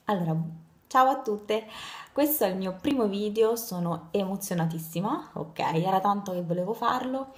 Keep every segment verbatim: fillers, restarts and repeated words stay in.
Allora, ciao a tutte, questo è il mio primo video, sono emozionatissima, ok, era tanto che volevo farlo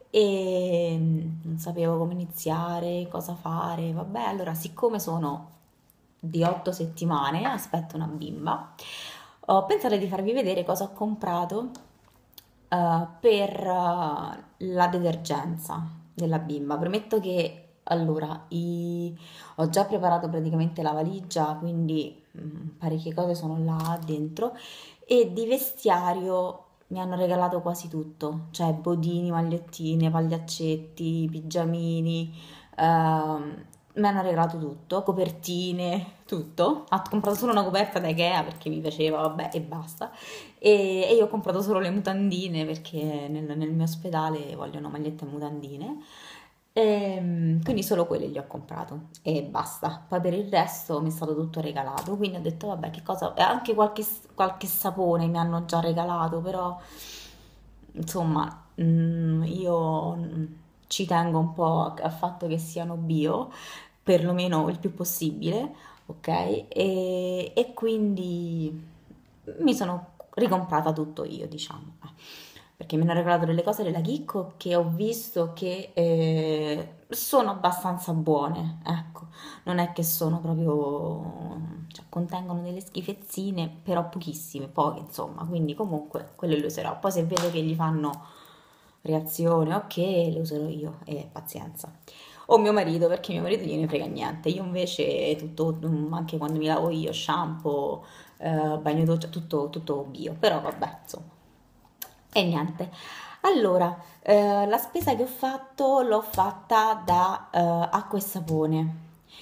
e mm, non sapevo come iniziare, cosa fare, vabbè, allora siccome sono di otto settimane, aspetto una bimba, ho pensato di farvi vedere cosa ho comprato eh, per eh, la detergenza della bimba. Premetto che allora i- ho già preparato praticamente la valigia, quindi mm, parecchie cose sono là dentro e di vestiario mi hanno regalato quasi tutto, cioè bodini, magliettine, pagliaccetti, pigiamini, ehm, mi hanno regalato tutto, copertine, tutto. Ho comprato solo una coperta da Ikea perché mi piaceva, vabbè, e basta. E, e io ho comprato solo le mutandine perché nel, nel mio ospedale vogliono magliette e mutandine. Ehm, quindi solo quelle gli ho comprato e basta. Poi per il resto mi è stato tutto regalato. Quindi ho detto, vabbè, che cosa. E anche qualche, qualche sapone mi hanno già regalato, però insomma, mm, io mm, ci tengo un po' al fatto che siano bio, perlomeno il più possibile, ok? E, e quindi mi sono ricomprata tutto io, diciamo. eh. Perché mi hanno regalato delle cose della Chicco che ho visto che eh, sono abbastanza buone, ecco, non è che sono proprio, cioè contengono delle schifezzine, però pochissime, poche insomma, quindi comunque quelle le userò. Poi se vedo che gli fanno reazione, ok, le userò io e pazienza. O mio marito, perché mio marito gliene frega niente, io invece tutto, mm, anche quando mi lavo io, shampoo, eh, bagno doccia, tutto, tutto bio, però vabbè, insomma. E niente. Allora, eh, la spesa che ho fatto l'ho fatta da eh, acqua e sapone.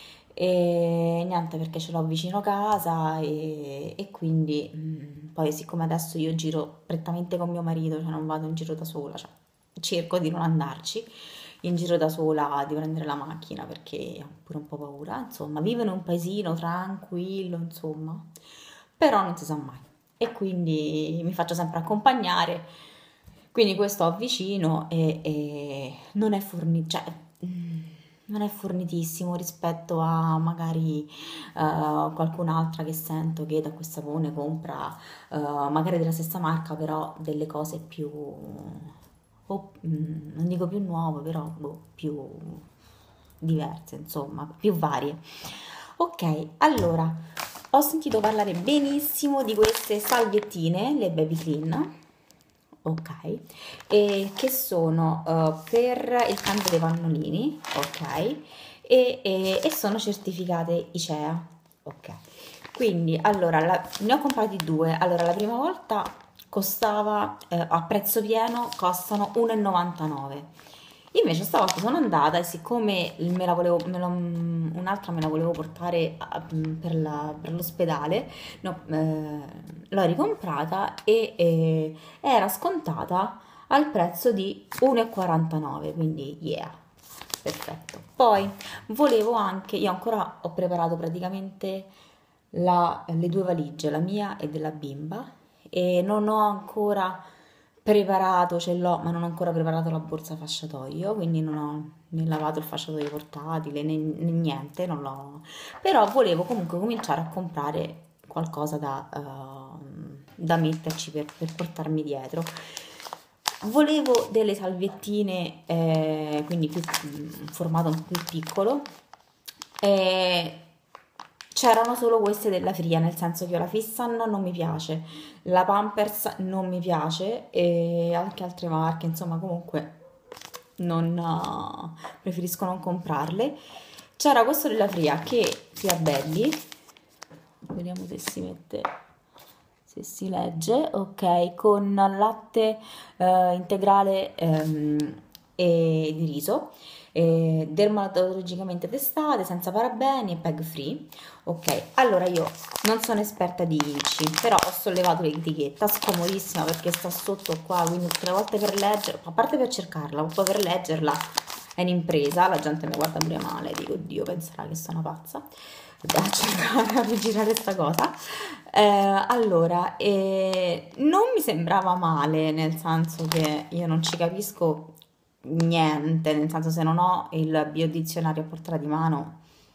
E niente, perché ce l'ho vicino casa e, e quindi mm, poi siccome adesso io giro prettamente con mio marito, cioè non vado in giro da sola, cioè cerco di non andarci in giro da sola, di prendere la macchina perché ho pure un po' paura, insomma, vivo in un paesino tranquillo, insomma, però non si sa mai e quindi mi faccio sempre accompagnare. Quindi questo ho vicino e, e non è forni- cioè, mm, non è fornitissimo rispetto a magari eh, qualcun'altra che sento che da quel sapone compra eh, magari della stessa marca, però delle cose più, o, mm, non dico più nuove, però boh, più diverse, insomma, più varie. Ok, allora, ho sentito parlare benissimo di queste salviettine, le Baby Clean, ok, e che sono eh, per il canto dei pannolini, ok, e, e- e sono certificate ICEA, ok. Quindi, allora, la- ne ho comprati due. Allora, la prima volta costava, eh, a prezzo pieno, costano uno e novantanove. Invece stavolta sono andata e siccome me la volevo, me lo- un'altra me la volevo portare a- per la- per l'ospedale, no, eh, l'ho ricomprata e eh, era scontata al prezzo di uno e quarantanove, quindi yeah, perfetto. Poi volevo anche, io ancora ho preparato praticamente la- le due valigie, la mia e della bimba, e non ho ancora preparato, ce l'ho, ma non ho ancora preparato la borsa fasciatoio, quindi non ho né lavato il fasciatoio portatile né, né niente, non l'ho. Però volevo comunque cominciare a comprare qualcosa da, ehm, da metterci per, per portarmi dietro. Volevo delle salviettine, eh, quindi più, mm, formato un po' più piccolo, e c'erano solo queste della Fria, nel senso che la Fissan non mi piace, la Pampers non mi piace e anche altre marche, insomma, comunque non, eh, preferisco non comprarle. C'era questo della Fria che Fria Belli, vediamo se si mette, se si legge, ok, con latte eh, integrale ehm, e di riso, eh, dermatologicamente testate, senza parabeni e peg free. Ok, allora io non sono esperta di I C I, però ho sollevato l'etichetta, scomodissima perché sta sotto qua, quindi tutte le volte per leggere, a parte per cercarla, poi per leggerla è un'impresa, la gente mi guarda pure male, dico, Dio, penserà che sono pazza a cercare, a rigirare sta cosa. Eh, allora, eh, non mi sembrava male, nel senso che io non ci capisco niente, nel senso se non ho il biodizionario a portata di mano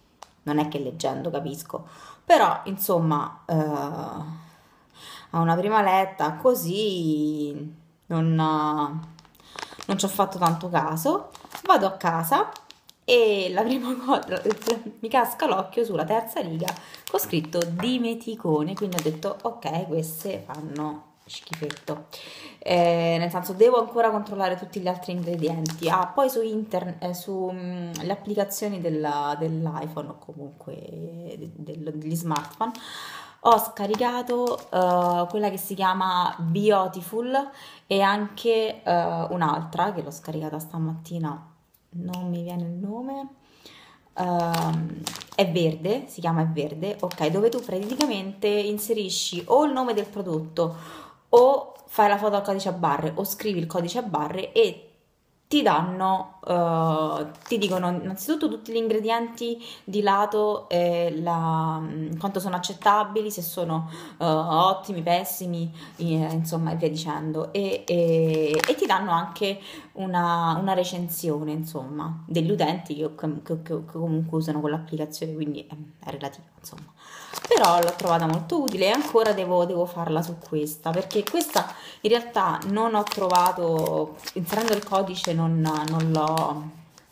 non è che leggendo capisco, però insomma eh, a una prima letta così non, non ci ho fatto tanto caso. Vado a casa e la prima cosa mi casca l'occhio sulla terza riga con scritto dimeticone, quindi ho detto ok, queste fanno schifetto, eh, nel senso devo ancora controllare tutti gli altri ingredienti. Ah, poi su internet, eh, su mm, le applicazioni della- dell'iPhone o comunque de- del- degli smartphone ho scaricato eh, quella che si chiama Beautiful e anche eh, un'altra che l'ho scaricata stamattina, non mi viene il nome. Ehm, è verde, si chiama È verde, ok, dove tu praticamente inserisci o il nome del prodotto o fai la foto al codice a barre o scrivi il codice a barre e ti danno, eh, ti dicono innanzitutto tutti gli ingredienti di lato, eh, la- quanto sono accettabili, se sono eh, ottimi, pessimi, eh, insomma, e via dicendo. E, e- e ti danno anche una, una recensione, insomma, degli utenti che, che- che- che comunque usano quell'applicazione, quindi è, è relativo, insomma. Però l'ho trovata molto utile e ancora devo, devo farla su questa, perché questa in realtà non ho trovato, inserendo il codice non, non l'ho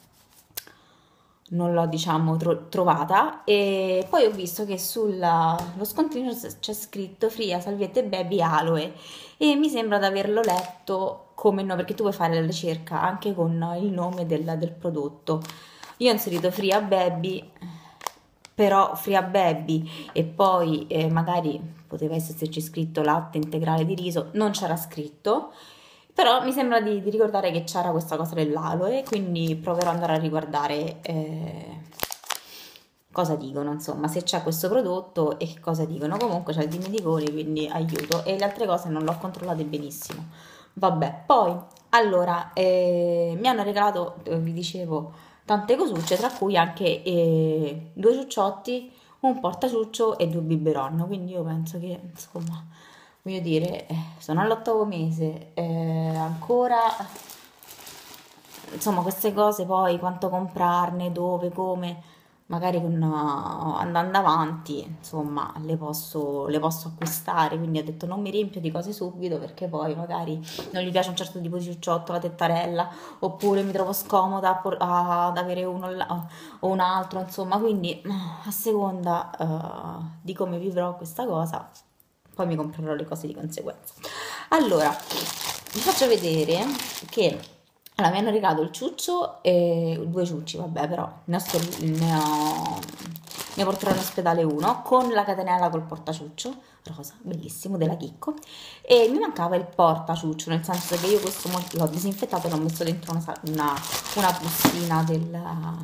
non l'ho diciamo tro- trovata e poi ho visto che sullo scontrino s- c'è scritto Fria salviette baby aloe e mi sembra di averlo letto come no, perché tu puoi fare la ricerca anche con il nome del, del prodotto. Io ho inserito Fria baby, però Fria baby e poi eh, magari poteva esserci scritto latte integrale di riso, non c'era scritto, però mi sembra di, di ricordare che c'era questa cosa dell'aloe, quindi proverò ad andare a riguardare eh, cosa dicono, insomma, se c'è questo prodotto e che cosa dicono. Comunque c'è il dimenticone, quindi aiuto. E le altre cose non le ho controllate benissimo. Vabbè, poi, allora, eh, mi hanno regalato, eh, vi dicevo, tante cosucce, tra cui anche eh, due ciucciotti, un portaciuccio e due biberon. Quindi io penso che, insomma, voglio dire, eh, sono all'ottavo mese, eh, ancora, insomma, queste cose poi, quanto comprarne, dove, come, magari con, uh, andando avanti, insomma, le posso, le posso acquistare. Quindi ho detto non mi riempio di cose subito perché poi magari non gli piace un certo tipo di ciucciotto, la tettarella, oppure mi trovo scomoda a por- a- ad avere uno là- o un altro, insomma, quindi a seconda, uh, di come vivrò questa cosa poi mi comprerò le cose di conseguenza. Allora, vi faccio vedere che allora, mi hanno regalato il ciuccio e due ciucci, vabbè, però ne ho, scor- ne ho, ne porterò in ospedale uno con la catenella col portaciuccio rosa, bellissimo, della Chicco. E mi mancava il portaciuccio, nel senso che io questo mo- l'ho disinfettato e l'ho messo dentro una, sa- una, una bustina del,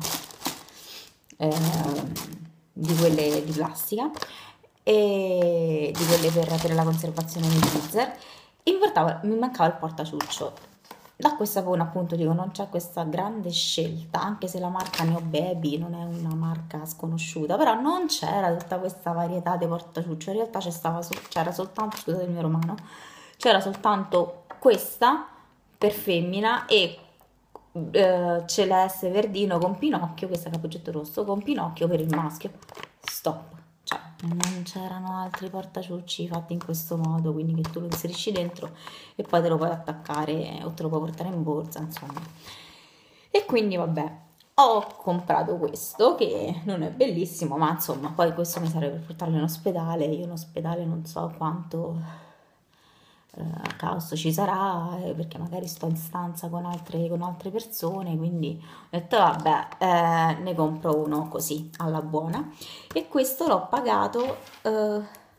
ehm, di quelle di plastica e di quelle per, per la conservazione nei freezer. E mi, portava- mi mancava il portaciuccio. Da acqua e sapone, appunto, dico, non c'è questa grande scelta, anche se la marca Neo Baby non è una marca sconosciuta, però non c'era tutta questa varietà di portaciuccio. In realtà c'è stava sol- c'era soltanto, scusate il mio romano, c'era soltanto questa per femmina e eh, celeste verdino con Pinocchio, questa cappuccetto rosso con Pinocchio per il maschio. Stop. Cioè, non c'erano altri portaciucci fatti in questo modo, quindi che tu lo inserisci dentro e poi te lo puoi attaccare o te lo puoi portare in borsa, insomma. E quindi vabbè, ho comprato questo che non è bellissimo, ma insomma, poi questo mi serve per portarlo in ospedale. Io in ospedale non so quanto eh, caos ci sarà, eh, perché magari sto in stanza con altre, con altre persone, quindi ho detto vabbè, eh, ne compro uno così alla buona. E questo l'ho pagato, eh,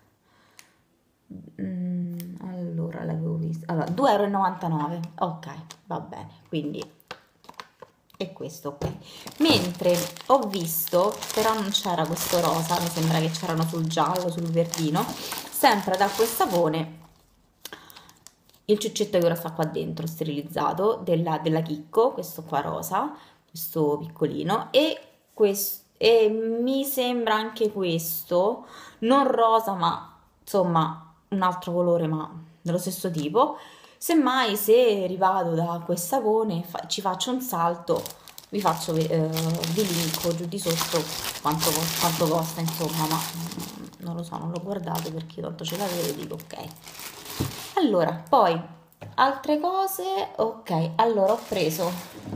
mm, allora l'avevo visto, allora due e novantanove euro, ok, va bene, quindi è questo, ok. Mentre ho visto, però non c'era questo rosa, mi sembra che c'erano sul giallo, sul verdino, sempre da quel sapone, il ciuccetto che ora sta qua dentro, sterilizzato, della, della Chicco, questo qua rosa, questo piccolino, e, questo, e mi sembra anche questo, non rosa, ma insomma un altro colore, ma dello stesso tipo. Semmai se rivado da quel sapone fa- ci faccio un salto, vi faccio, eh, vi linko giù di sotto quanto, cos- quanto costa, insomma, ma mm, non lo so, non l'ho guardato perché tanto ce l'avevo e dico ok. Allora, poi altre cose, ok, allora ho preso,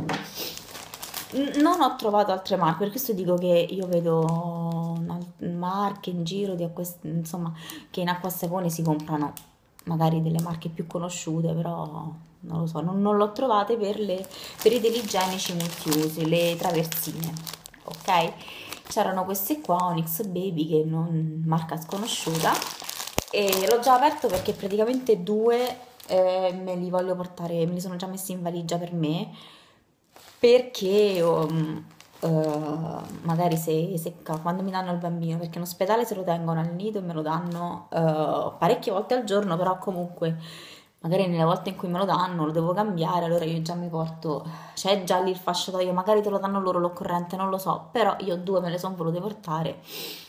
n- non ho trovato altre marche, per questo dico che io vedo al- marche in giro di acquist- insomma, che in Acquastepone si comprano magari delle marche più conosciute, però non lo so, non, non l'ho trovate per, le, per i teli igienici multiusi, le traversine, ok? C'erano queste qua, Onyx Baby, che non, marca sconosciuta, e l'ho già aperto perché praticamente due eh, me li voglio portare, me li sono già messi in valigia per me, perché um, eh, magari se, se ca- quando mi danno il bambino, perché in ospedale se lo tengono al nido e me lo danno eh, parecchie volte al giorno, però comunque magari nelle volte in cui me lo danno lo devo cambiare, allora io già mi porto, c'è già lì il fasciatoio, magari te lo danno loro l'occorrente, non lo so, però io due me le sono volute portare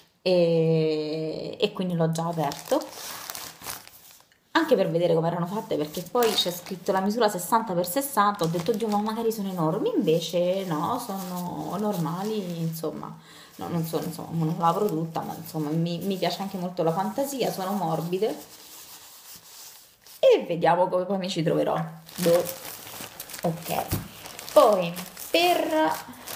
e, e quindi l'ho già aperto. Anche per vedere come erano fatte, perché poi c'è scritto la misura sessanta per sessanta, ho detto, Dio, ma magari sono enormi, invece no, sono normali, insomma, no, non sono, insomma, non l'avrò tutta, ma insomma, mi, mi piace anche molto la fantasia, sono morbide e vediamo come poi mi ci troverò. Boh. Ok, poi per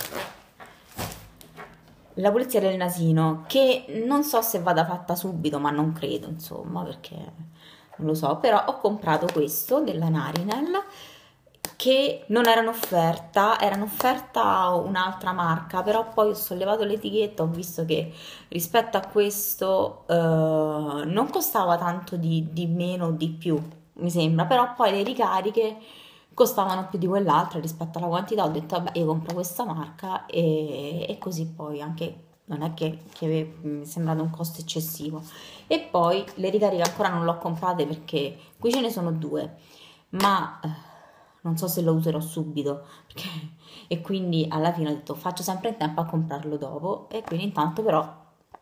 la pulizia del nasino, che non so se vada fatta subito, ma non credo, insomma, perché non lo so, però ho comprato questo della Narinel che non era in offerta, era in offerta un'altra marca, però poi ho sollevato l'etichetta, ho visto che rispetto a questo eh, non costava tanto di, di meno o di più, mi sembra, però poi le ricariche costavano più di quell'altra rispetto alla quantità, ho detto vabbè io compro questa marca e, e così poi anche non è che, che mi è sembrato un costo eccessivo. E poi le ricariche ancora non l'ho comprate perché qui ce ne sono due, ma eh, non so se lo userò subito perché, e quindi alla fine ho detto faccio sempre in tempo a comprarlo dopo e quindi intanto però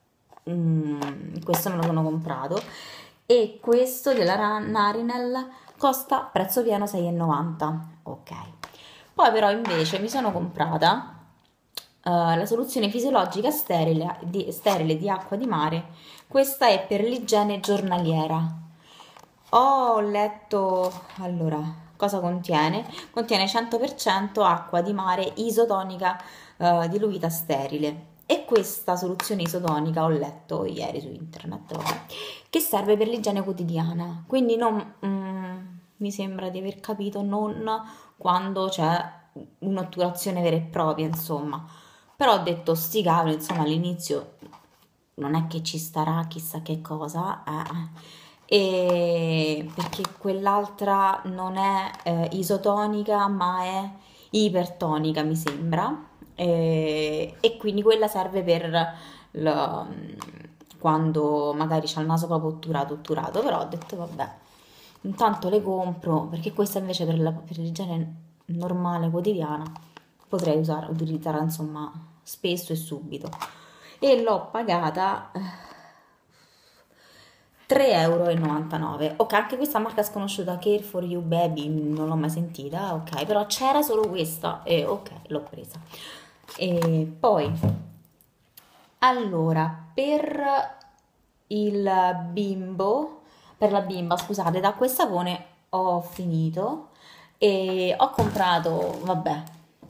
mm, questo me lo sono comprato e questo della Ra- Narinel costa prezzo pieno sei e novanta. Ok. Poi però invece mi sono comprata eh, la soluzione fisiologica sterile di, sterile di acqua di mare. Questa è per l'igiene giornaliera. Ho letto, allora, cosa contiene? Contiene cento per cento acqua di mare isotonica eh, diluita sterile. E questa soluzione isotonica ho letto ieri su internet, vabbè, che serve per l'igiene quotidiana. Quindi non, mm, mi sembra di aver capito, non quando c'è un'otturazione vera e propria, insomma. Però ho detto, sti cavoli, insomma, all'inizio non è che ci starà chissà che cosa, eh. E perché quell'altra non è eh, isotonica, ma è ipertonica, mi sembra. E, e quindi quella serve per l- quando magari c'è il naso proprio otturato, otturato, però ho detto vabbè, intanto le compro perché questa invece per la- per l'igiene normale, quotidiana, potrei usare, utilizzarla insomma spesso e subito. E l'ho pagata eh, tre euro e novantanove. Ok, anche questa marca sconosciuta, Care for You Baby, non l'ho mai sentita, ok, però c'era solo questa e ok, l'ho presa. E poi, allora, per il bimbo, per la bimba, scusate, da quel sapone ho finito e ho comprato, vabbè,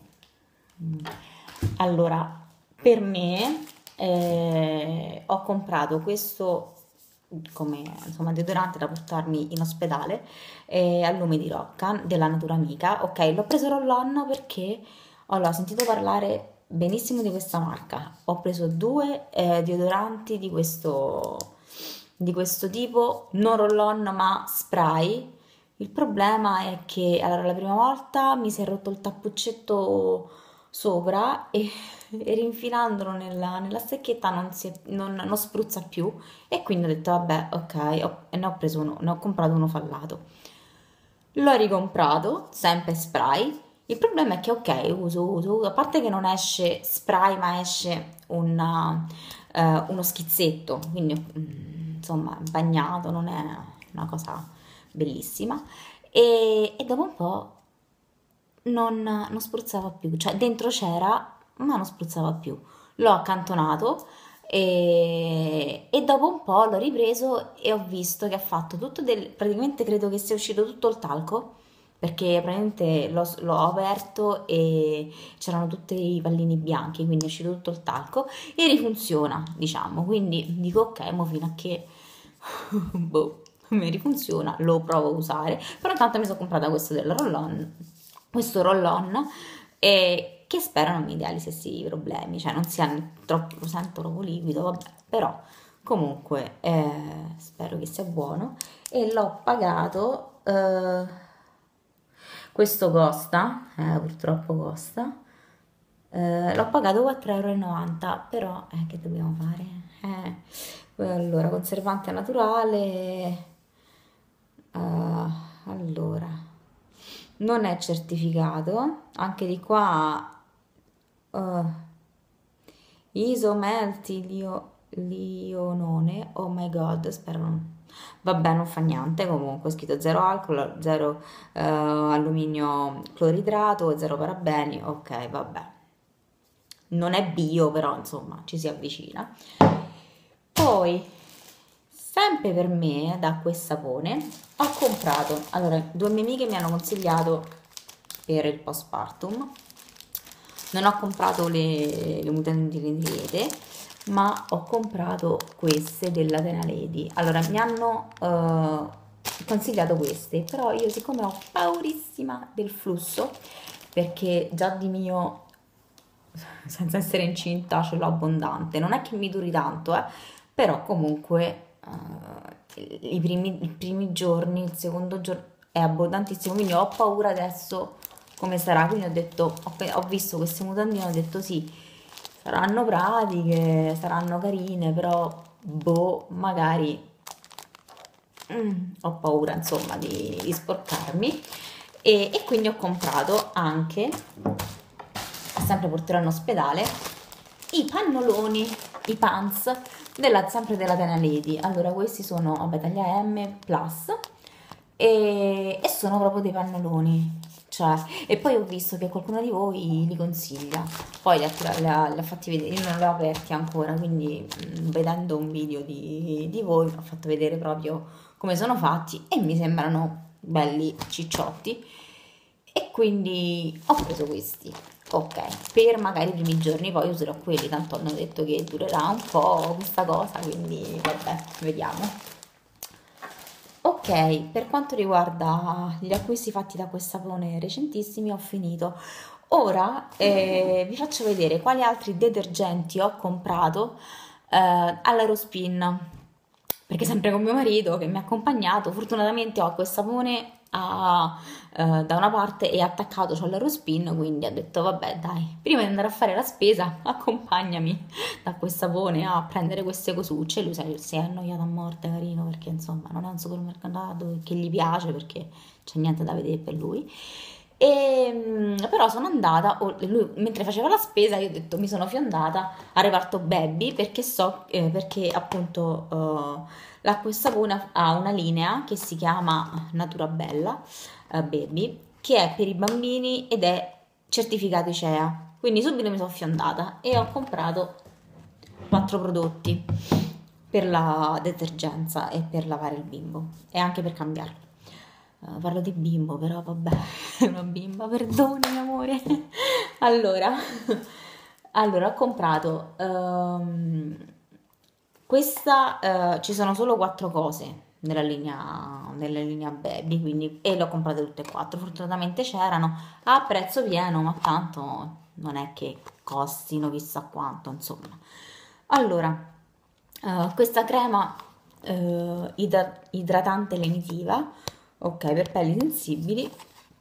allora, per me eh, ho comprato questo come insomma deodorante da portarmi in ospedale eh, a lume di rocca della Natura Amica. Ok, l'ho preso roll-on perché allora, ho sentito parlare benissimo di questa marca. Ho preso due eh, deodoranti di questo, di questo tipo, non roll-on ma spray. Il problema è che allora, la prima volta mi si è rotto il tappuccetto sopra e, e rinfilandolo nella, nella stecchetta non, si è- non, non spruzza più e quindi ho detto vabbè ok ho- e ne ho preso uno, ne ho comprato uno fallato. L'ho ricomprato, sempre spray. Il problema è che ok, uso, uso, uso, a parte che non esce spray ma esce una, eh, uno schizzetto, quindi mm, insomma bagnato, non è una cosa bellissima. E, e dopo un po' non, non spruzzava più, cioè dentro c'era, ma non spruzzava più. L'ho accantonato e, e dopo un po' l'ho ripreso e ho visto che ha fatto tutto del, praticamente credo che sia uscito tutto il talco, perché praticamente l'ho l'ho aperto e c'erano tutti i pallini bianchi, quindi è uscito tutto il talco e rifunziona, diciamo. Quindi dico ok, mo fino a che boh, mi rifunziona, lo provo a usare. Però intanto mi sono comprata questo del roll-on, questo roll-on e che spero non mi dia gli stessi problemi, cioè non sia troppo, lo sento troppo liquido, vabbè, però comunque eh, spero che sia buono e l'ho pagato, eh, questo costa, eh, purtroppo costa, eh, l'ho pagato quattro e novanta euro, però eh, che dobbiamo fare? Eh, poi allora, conservante naturale, eh, allora, non è certificato, anche di qua eh, isomelti lio, lionone, oh my god, spero non... Vabbè, non fa niente, comunque è scritto zero alcol, zero eh, alluminio cloridrato, zero parabeni, ok, vabbè. Non è bio, però insomma ci si avvicina. Poi, sempre per me, da quel sapone, ho comprato, allora, due mie amiche mi hanno consigliato per il postpartum, non ho comprato le, le mutande di diete, ma ho comprato queste della Tena Lady. Allora, mi hanno eh, consigliato queste, però io siccome ho paurissima del flusso, perché già di mio, senza essere incinta, ce l'ho abbondante, non è che mi duri tanto, eh, però comunque eh, i primi, i primi giorni, il secondo giorno è abbondantissimo, quindi ho paura adesso come sarà, quindi ho detto, ho, pe- ho visto queste mutandine, ho detto sì, saranno pratiche, saranno carine, però boh, magari mm, ho paura insomma di, di sporcarmi e, e quindi ho comprato anche, sempre porterò in ospedale, i pannoloni, i pants della, sempre della Tena Lady. Allora questi sono, vabbè, taglia M plus e, e sono proprio dei pannoloni, cioè, e poi ho visto che qualcuno di voi li consiglia, poi li ha, li ha- li ha fatti vedere, io non li ho aperti ancora, quindi mm, vedendo un video di, di voi mi ho fatto vedere proprio come sono fatti e mi sembrano belli cicciotti e quindi ho preso questi. Ok, per magari i primi giorni poi userò quelli, tanto hanno detto che durerà un po' questa cosa, quindi vabbè, vediamo. Ok, per quanto riguarda gli acquisti fatti da quel sapone recentissimi, ho finito. Ora eh, vi faccio vedere quali altri detergenti ho comprato eh, all'Aerospin, perché sempre con mio marito che mi ha accompagnato, fortunatamente ho quel sapone a- eh, da una parte e attaccato c'ho l'Aerospin, quindi ho detto vabbè dai, prima di andare a fare la spesa accompagnami da quel sapone a prendere queste cosucce. Lui sai, si è annoiato a morte, carino, perché insomma non è un supermercato che gli piace perché c'è niente da vedere per lui. E, mm, però sono andata, o- lui, mentre faceva la spesa, io ho detto mi sono fiondata a reparto baby perché so, eh, perché appunto eh, l'acqua e sapone ha una linea che si chiama Natura Bella eh, Baby, che è per i bambini ed è certificato I C E A. Quindi subito mi sono fiondata e ho comprato quattro prodotti per la detergenza e per lavare il bimbo e anche per cambiarlo. Eh, parlo di bimbo, però vabbè, è una bimba, perdoni amore. Allora, allora ho comprato ehm, questa, eh, ci sono solo quattro cose nella linea, nella linea baby, quindi, e le ho comprate tutte e quattro. Fortunatamente c'erano a prezzo pieno, ma tanto non è che costino chissà quanto, insomma. Allora, eh, questa crema eh, idra- idratante lenitiva, ok, per pelli sensibili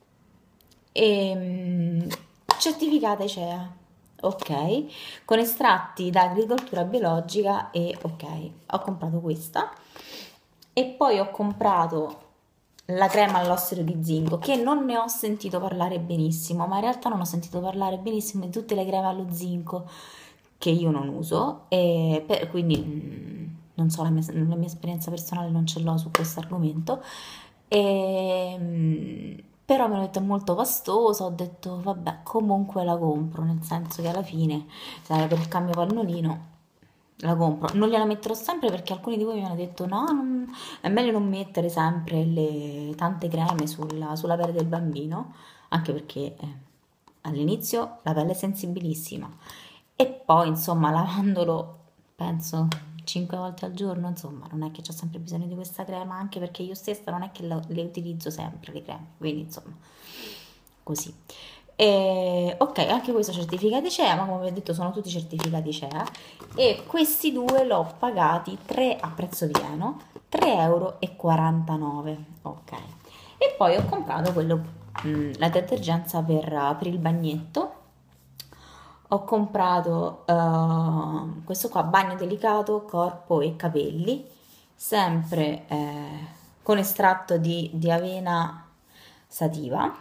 e mm, certificata I C E A, ok, con estratti da agricoltura biologica e ok, ho comprato questa e poi ho comprato la crema all'ossero di zinco che non ne ho sentito parlare benissimo, ma in realtà non ho sentito parlare benissimo di tutte le creme allo zinco che io non uso e per- quindi mm, non so, la mia, la mia esperienza personale non ce l'ho su questo argomento. E, mm, però mi hanno detto è molto costosa, ho detto vabbè, comunque la compro, nel senso che alla fine, se per il cambio pannolino, la compro. Non gliela metterò sempre perché alcuni di voi mi hanno detto no, non- è meglio non mettere sempre le tante creme sulla, sulla pelle del bambino, anche perché eh, all'inizio la pelle è sensibilissima e poi insomma lavandolo penso cinque volte al giorno, insomma non è che ho sempre bisogno di questa crema, anche perché io stessa non è che la- le utilizzo sempre le creme, quindi insomma così. E, ok, anche questo certificati C E A, ma come vi ho detto sono tutti certificati C E A e questi due l'ho pagati tre a prezzo pieno, tre euro e quarantanove, ok. E poi ho comprato quello, mh, la detergenza per, per il bagnetto. Ho comprato eh, questo qua, bagno delicato, corpo e capelli, sempre eh, con estratto di, di avena sativa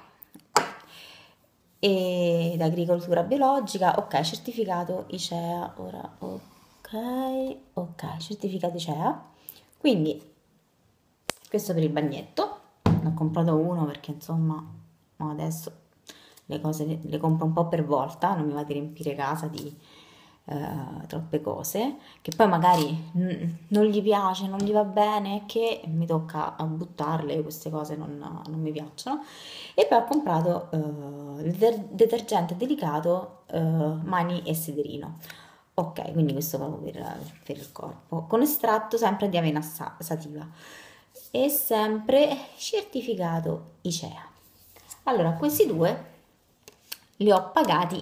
ed agricoltura biologica, ok, certificato I C E A, ora ok, ok, certificato I C E A, quindi questo per il bagnetto, ne ho comprato uno perché insomma mo adesso le cose le, le compro un po' per volta, non mi va di riempire casa di eh, troppe cose, che poi magari mm, non gli piace, non gli va bene, che mi tocca a buttarle, queste cose non, non mi piacciono. E poi ho comprato eh, il der- detergente delicato eh, Mani e Sederino. Ok, quindi questo proprio per, per il corpo, con estratto sempre di avena sa- sativa e sempre certificato I C E A. Allora, questi due li ho pagati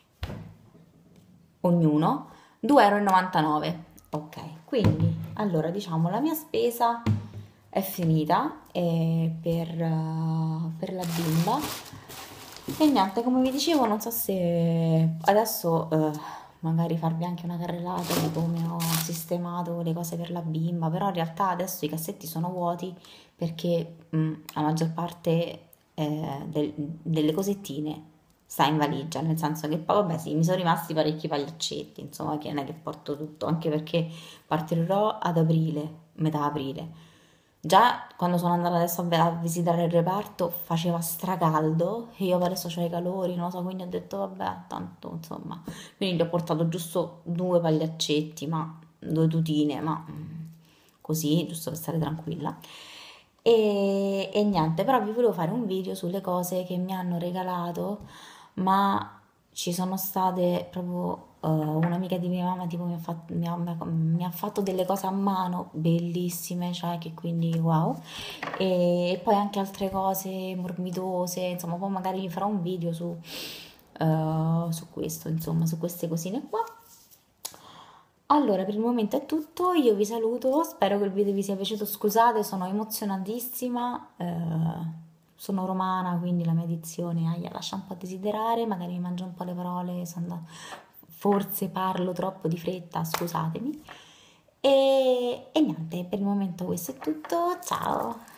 ognuno due e novantanove euro. Ok, quindi allora diciamo la mia spesa è finita eh, per, uh, per la bimba e niente, come vi dicevo, non so se adesso eh, magari farvi anche una carrellata di come ho sistemato le cose per la bimba, però in realtà adesso i cassetti sono vuoti perché mh, la maggior parte eh, del- delle cosettine sta in valigia, nel senso che poi vabbè sì, mi sono rimasti parecchi pagliaccetti, insomma, che non è che porto tutto, anche perché partirò ad aprile, metà aprile. Già quando sono andata adesso a ve- a visitare il reparto faceva stracaldo e io adesso ho i calori, non lo so, quindi ho detto vabbè, tanto insomma. Quindi gli ho portato giusto due pagliaccetti, ma due tutine, ma mm, così, giusto per stare tranquilla. E, e niente, però vi volevo fare un video sulle cose che mi hanno regalato, ma ci sono state proprio eh, un'amica di mia mamma tipo mi ha fatto, mi ha- mi ha fatto delle cose a mano bellissime, cioè che quindi wow. E, e poi anche altre cose morbidose, insomma, poi magari vi farò un video su, eh, su questo, insomma, su queste cosine qua. Allora, per il momento è tutto, io vi saluto, spero che il video vi sia piaciuto, scusate, sono emozionatissima, eh, sono romana, quindi la mia dizione aia, lascia un po' a desiderare, magari mi mangio un po' le parole, sono- forse parlo troppo di fretta, scusatemi. E, e niente, per il momento questo è tutto, ciao!